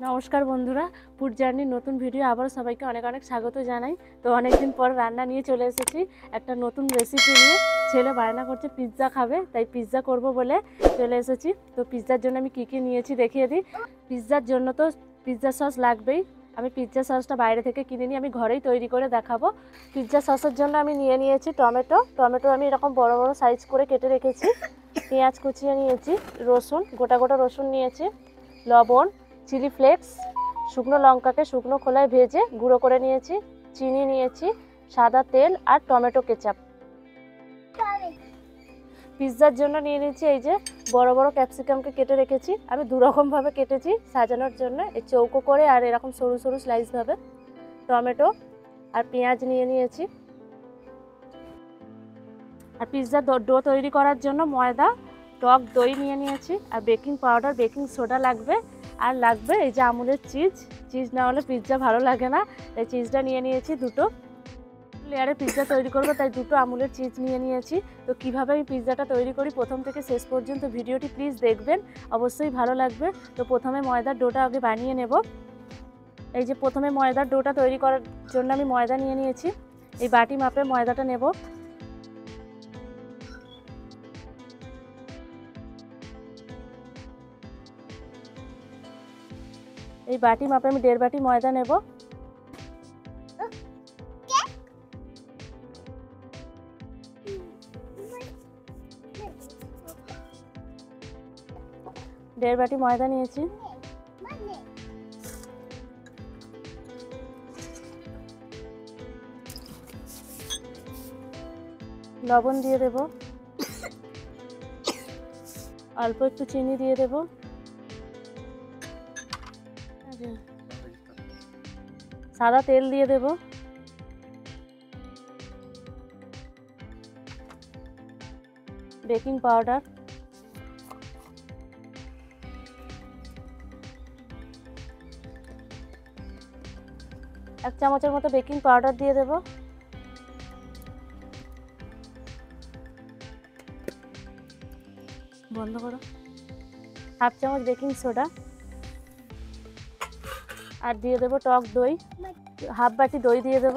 নমস্কার বন্ধুরা, ফুড জার্নির নতুন ভিডিও আবার সবাইকে অনেক অনেক স্বাগত জানাই। তো অনেকদিন পর রান্না নিয়ে চলে এসেছি, একটা নতুন রেসিপি নিয়ে। ছেলে বায়না করছে পিৎজা খাবে, তাই পিৎজা করব বলে চলে এসেছি। তো পিৎজার জন্য আমি কী কী নিয়েছি দেখিয়ে দিই। পিৎজার জন্য তো পিৎজা সস লাগবেই। আমি পিৎজা সসটা বাইরে থেকে কিনে নিয়ে আমি ঘরেই তৈরি করে দেখাবো। পিৎজা সসের জন্য আমি নিয়েছি টমেটো আমি এরকম বড় বড় সাইজ করে কেটে রেখেছি। পেঁয়াজ কুচিয়ে নিয়েছি, রসুন গোটা গোটা রসুন নিয়েছি, লবণ, চিলি ফ্লেক্স, শুকনো লঙ্কাকে শুকনো খোলায় ভেজে গুঁড়ো করে নিয়েছি, চিনি নিয়েছি, সাদা তেল আর টমেটো কেচাপ। পিৎজার জন্য নিয়ে নিয়েছি এই যে বড় বড় ক্যাপসিকামকে কেটে রেখেছি। আমি দুরকমভাবে কেটেছি সাজানোর জন্য, এই চৌকো করে আর এরকম সরু সরু স্লাইসভাবে। টমেটো আর পেঁয়াজ নিয়ে নিয়েছি। আর পিৎজার ডো তৈরি করার জন্য ময়দা, টক দই নিয়ে নিয়েছি, আর বেকিং পাউডার, বেকিং সোডা লাগবে। আর লাগবে এই যে আমুলের চিজ না হলে পিৎজা ভালো লাগে না, তাই চিজটা নিয়ে নিয়েছি। দুটো লেয়ারে পিৎজা তৈরি করবো, তাই দুটো আমুলের চিজ নিয়ে নিয়েছি। তো কীভাবে আমি পিৎজাটা তৈরি করি প্রথম থেকে শেষ পর্যন্ত ভিডিওটি প্লিজ দেখবেন, অবশ্যই ভালো লাগবে। তো প্রথমে ময়দার ডোটা আগে বানিয়ে নেব। এই যে প্রথমে ময়দার ডোটা তৈরি করার জন্য আমি ময়দা নিয়ে নিয়েছি। এই বাটি মাপে ময়দাটা নেব। এই বাটি মাপে আমি 1.5 বাটি ময়দা নেব। দেড় বাটি ময়দা নিয়েছি। লবণ দিয়ে দেব, অল্প একটু চিনি দিয়ে দেব, সাদা তেল দিয়ে দেব, বেকিং পাউডার, এক চামচের মতো বেকিং পাউডার দিয়ে দেব, বন্ধ করো, হাফ চামচ বেকিং সোডা, আর দিয়ে দেব টক দই, হাফ বাটি দই দিয়ে দেব।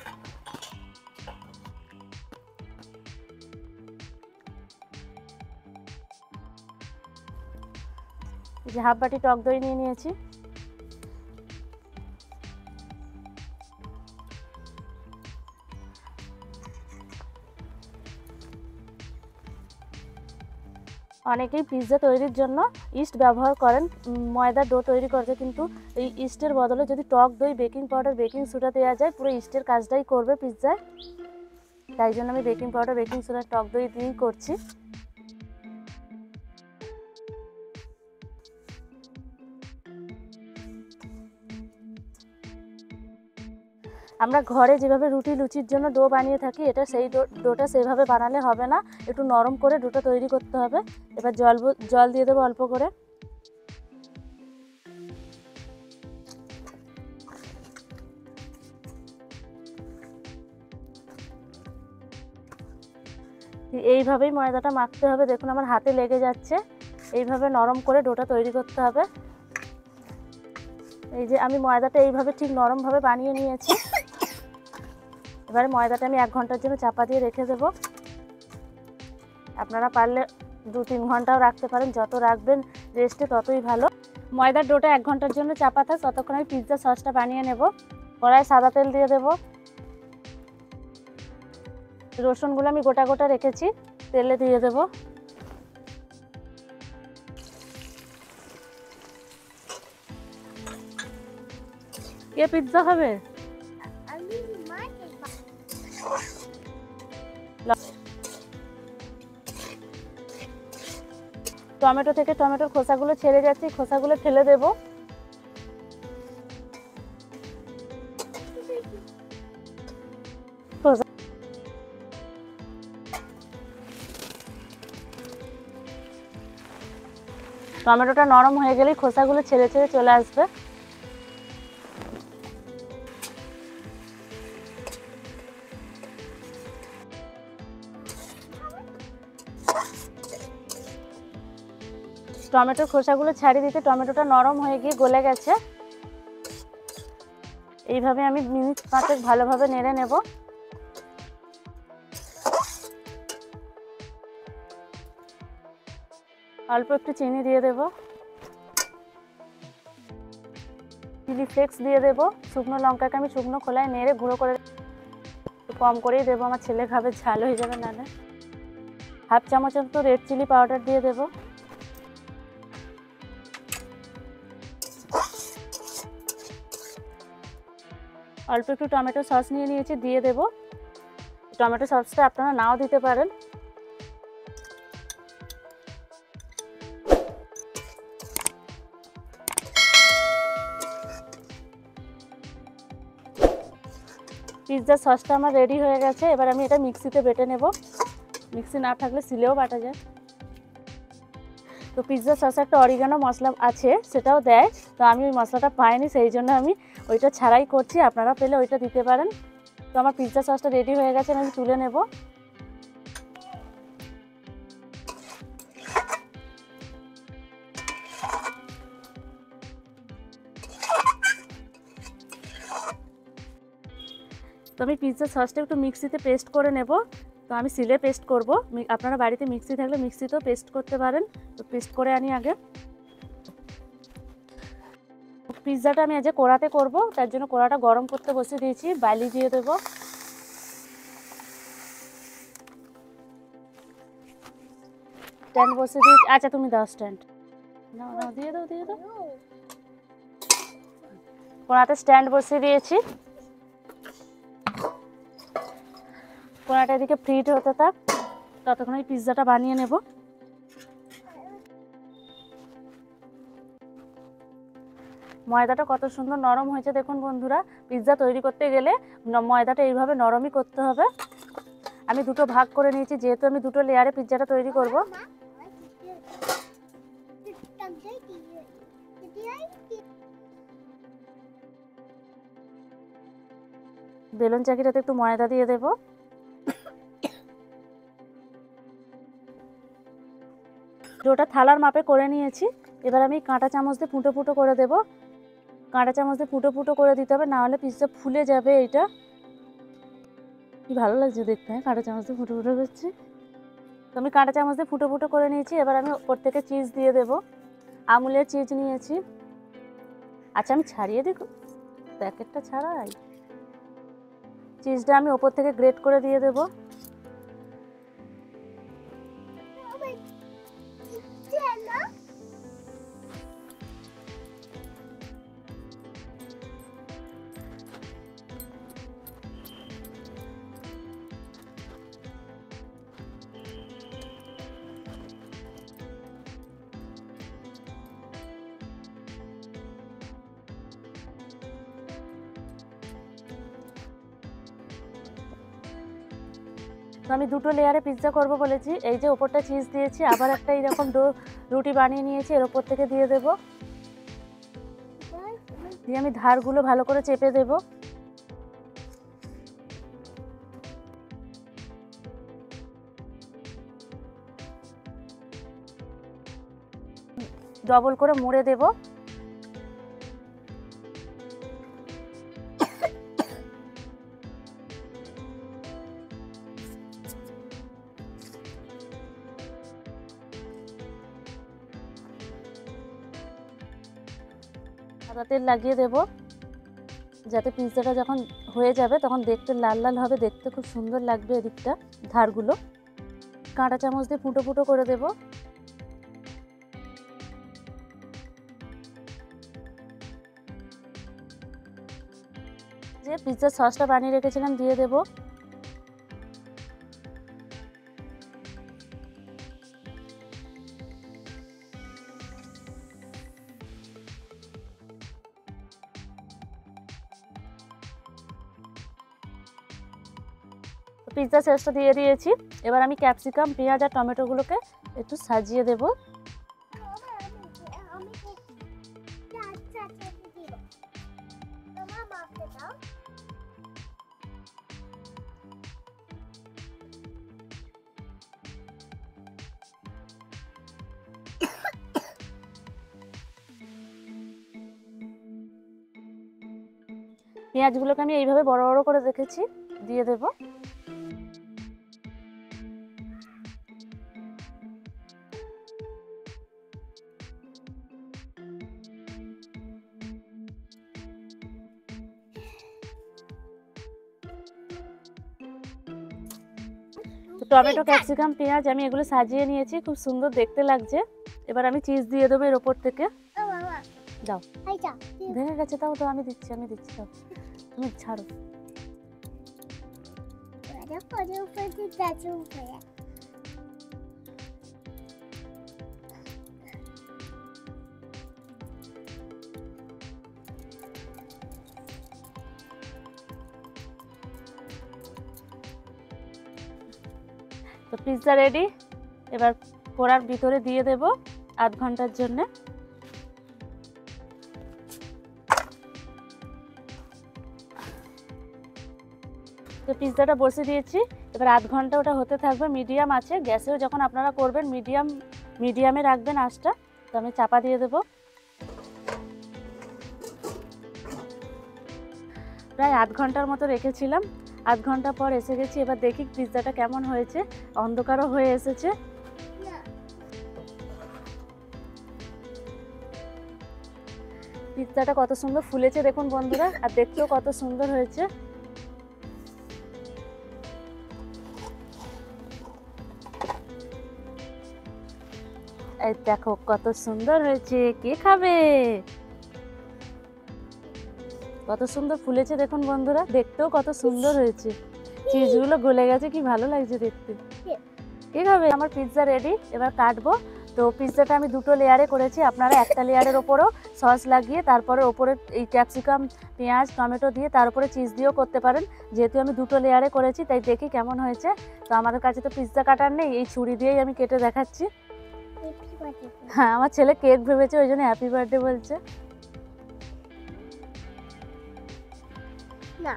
যে হাফ বাটি টক দই নিয়ে নিয়েছি। অনেকেই পিৎজা তৈরির জন্য ইস্ট ব্যবহার করেন ময়দার ডো তৈরি করতে, কিন্তু এই ইস্টের বদলে যদি টক দই, বেকিং পাউডার, বেকিং সোডা দেওয়া যায়, পুরো ইস্টের কাজটাই করবে পিৎজায়। তাই জন্য আমি বেকিং পাউডার, বেকিং সোডা, টক দই দিয়েই করছি। আমরা ঘরে যেভাবে রুটি লুচির জন্য ডো বানিয়ে থাকি, এটা সেই ডোটা সেইভাবে বানালে হবে না, একটু নরম করে ডোটা তৈরি করতে হবে। এবার জল দিয়ে দেবো অল্প করে। এইভাবেই ময়দাটা মাখতে হবে। দেখুন আমার হাতে লেগে যাচ্ছে। এইভাবে নরম করে ডোটা তৈরি করতে হবে। এই যে আমি ময়দাটা এইভাবে ঠিক নরমভাবে বানিয়ে নিয়েছি। এবারে ময়দাটা আমি 1 ঘন্টার জন্য চাপা দিয়ে রেখে দেব। আপনারা পারলে 2-3 ঘন্টাও রাখতে পারেন, যত রাখবেন রেস্টে ততই ভালো। ময়দার ডোটা 1 ঘন্টার জন্য চাপা থাক, ততক্ষণ আমি পিৎজা সসটা বানিয়ে নেব। কড়াইয়ে সাদা তেল দিয়ে দেব। রসুনগুলো আমি গোটা গোটা রেখেছি, তেলে দিয়ে দেব। কে পিৎজা খাবে? টমেটো থেকে টমেটোর খোসাগুলো ছেড়ে যাচ্ছে, খোসাগুলো ফেলে দেব। টমেটোটা নরম হয়ে গেলেই খোসাগুলো ছেড়ে ছেড়ে চলে আসবে। টমেটোর খোসাগুলো ছাড়িয়ে দিতে টমেটোটা নরম হয়ে গিয়ে গলে গেছে। এইভাবে আমি মিনিট 5 ভালোভাবে নেড়ে নেব। অল্প একটু চিনি দিয়ে দেব, চিলি ফ্লেক্স দিয়ে দেব, শুকনো লঙ্কাকে আমি শুকনো খোলায় নেড়ে গুঁড়ো করে কম করেই দেবো, আমার ছেলে খাবে, ঝাল হয়ে যাবে নাহলে। হাফ চামচ মতো রেড চিলি পাউডার দিয়ে দেব। অল্প একটু টমেটো সস নিয়ে নিয়েছি, দিয়ে দেব। টমেটো সসটা আপনারা নাও দিতে পারেন। পিৎজা সসটা আমার রেডি হয়ে গেছে। এবার আমি এটা মিক্সিতে বেটে নেব। মিক্সি না থাকলে সিলেও বাটা যায়। তো পিৎজা সসে একটা অরিগানো মশলা আছে, সেটাও দেয়, তো আমি ওই মশলাটা পাইনি, সেই জন্য আমি ওইটা ছাড়াই করছি। আপনারা পেলে ওইটা দিতে পারেন। তো আমার পিৎজা সসটা রেডি হয়ে গেছে, আমি তুলে নেব। তো আমি পিৎজা সসটা একটু মিক্সিতে পেস্ট করে নেব। তো আমি সিলে পেস্ট করব, আপনারা বাড়িতে মিক্সি থাকলে মিক্সিতেও পেস্ট করতে পারেন। তো পেস্ট করে আনি আগে। পিৎজাটা আমি আজ কড়াতে করব, তার জন্য কড়াটা গরম করতে বসিয়ে দিয়েছি। বালি দিয়ে দেব, স্ট্যান্ড বসিয়ে দিয়েছি। আচ্ছা তুমি দাও স্ট্যান্ড, নাও নাও, দিয়ে দাও দিয়ে দাও। কড়াতে স্ট্যান্ড বসিয়ে দিয়েছি। কড়াটা এদিকে ফ্রিট হতে থাক, ততক্ষণ আমি পিৎজাটা বানিয়ে নেব। ময়দাটা কত সুন্দর নরম হয়েছে দেখুন বন্ধুরা। পিৎজা তৈরি করতে গেলে ময়দাটা এইভাবে নরমই করতে হবে। আমি দুটো ভাগ করে নিয়েছি, যেহেতু আমি দুটো লেয়ারে পিৎজাটা তৈরি করব। বেলুন চাকিটাতে একটু ময়দা দিয়ে দেব। ডোটা থালার মাপে করে নিয়েছি। এবার আমি কাঁটা চামচ দিয়ে ফুটো ফুটো করে দেব। কাঁটা চামচ দিয়ে ফুটো ফুটো করে দিতে হবে, না হলে পিৎজা ফুলে যাবে। এইটা কি ভালো লাগছে দেখতে, হ্যাঁ, কাঁটা চামচ দিয়ে ফুটো ফুটো করছি। তো আমি কাঁটা চামচ দিয়ে ফুটো ফুটো করে নিয়েছি। এবার আমি ওপর থেকে চিজ দিয়ে দেব। আমুলের চিজ নিয়েছি। আচ্ছা আমি ছাড়িয়ে দিই, প্যাকেটটা ছাড়াই। চিজটা আমি ওপর থেকে গ্রেট করে দিয়ে দেব। তো আমি দুটো লেয়ারে পিৎজা করব বলেছি। এই যে ওপরটা চিজ দিয়েছি, আবার একটা এইরকম রুটি বানিয়ে নিয়েছি, এর ওপর থেকে দিয়ে দেব। দিয়ে আমি ধারগুলো ভালো করে চেপে দেব। ডবল করে মুড়ে দেব। সাদা তেল লাগিয়ে দেব, যাতে পিৎজাটা যখন হয়ে যাবে তখন দেখতে লাল লাল হবে, দেখতে খুব সুন্দর লাগবে এদিকটা ধারগুলো। কাঁটা চামচ দিয়ে ফুটো ফুটো করে দেব। যে পিৎজার সসটা বানিয়ে রেখেছিলাম দিয়ে দেব। পিৎজা সসটা দিয়ে দিয়েছি। এবার আমি ক্যাপসিকাম, পেঁয়াজ আর টমেটোগুলোকে একটু সাজিয়ে দেব। পেঁয়াজগুলোকে আমি এইভাবে বড় বড় করে রেখেছি, দিয়ে দেব। টমেটো, ক্যাপসিকাম, পেঁয়াজ আমি এগুলো সাজিয়ে নিয়েছি, খুব সুন্দর দেখতে লাগছে। এবার আমি চিজ দিয়ে দেবো এর ওপর থেকে। দাও, ভেঙে গেছে, তাও তো আমি দিচ্ছি দাও, তুমি ছাড়ো। তো পিৎজা রেডি। এবার কড়ার ভিতরে দিয়ে দেব আধ ঘন্টার জন্য। তো পিৎজাটা বসিয়ে দিয়েছি, এবার আধ ঘন্টা ওটা হতে থাকবে মিডিয়াম আছে। গ্যাসেও যখন আপনারা করবেন মিডিয়ামে রাখবেন আঁচটা। তো আমি চাপা দিয়ে দেব। প্রায় আধ ঘন্টার মতো রেখেছিলাম, আধ ঘন্টা পর এসে গেছি। এবার দেখি পিৎজাটা কেমন হয়েছে, অন্ধকারও হয়ে এসেছে। পিৎজাটা কত সুন্দর ফুলেছে দেখুন বন্ধুরা, আর দেখতেও কত সুন্দর হয়েছে। এই দেখো কত সুন্দর হয়েছে, কে খাবে? কত সুন্দর ফুলেছে দেখুন বন্ধুরা, দেখতেও কত সুন্দর হয়েছে। চিজগুলো গলে গেছে, কি ভালো লাগছে দেখতে। কে খাবে? আমার পিৎজা রেডি, এবার কাটবো। তো পিৎজাটা আমি দুটো লেয়ারে করেছি, আপনারা একটা লেয়ারের ওপরও সস লাগিয়ে তারপরে ওপরে এই ক্যাপসিকাম, পেঁয়াজ, টমেটো দিয়ে তার উপরে চিজ দিয়েও করতে পারেন। যেহেতু আমি দুটো লেয়ারে করেছি তাই দেখি কেমন হয়েছে। তো আমাদের কাছে তো পিৎজা কাটার নেই, এই ছুরি দিয়েই আমি কেটে দেখাচ্ছি। হ্যাঁ, আমার ছেলে কেক ভেবেছে, ওই জন্য হ্যাপি বার্থডে বলছে। না,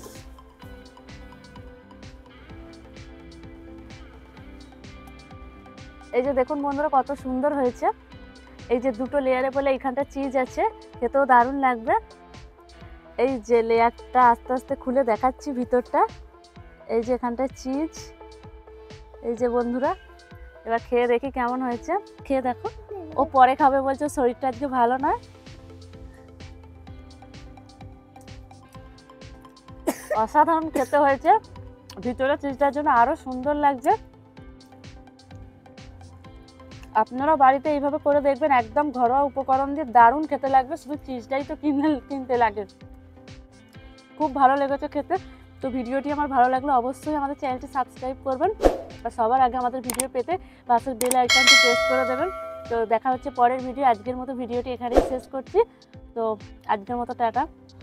এই যে দেখুন বন্ধুরা কত সুন্দর হয়েছে। এই যে দুটো লেয়ারে বলে এইখানটা চিজ আছে, খেতেও দারুণ লাগবে। এই যে লেয়ারটা আস্তে আস্তে খুলে দেখাচ্ছি ভিতরটা। এই যে এখানটা চিজ, এই যে বন্ধুরা। এবার খেয়ে দেখি কেমন হয়েছে। খেয়ে দেখো, ও পরে খাবে বলছে, শরীরটা আজকে ভালো নয়। অসাধারণ খেতে হয়েছে, ভিতরে চিজটার জন্য আরো সুন্দর লাগছে। আপনারা বাড়িতে এইভাবে করে দেখবেন, একদম ঘরোয়া উপকরণ দিয়ে দারুণ খেতে লাগবে। শুধু চিজটাই তো কিনতে লাগে। খুব ভালো লেগেছে খেতে। তো ভিডিওটি আমার ভালো লাগলে অবশ্যই আমাদের চ্যানেলটি সাবস্ক্রাইব করবেন, আর সবার আগে আমাদের ভিডিও পেতে পাশের বেল আইকনটি প্রেস করে দেবেন। তো দেখা হচ্ছে পরের ভিডিও। আজকের মতো ভিডিওটি এখানেই শেষ করছি। তো আজকের মতো টাটা।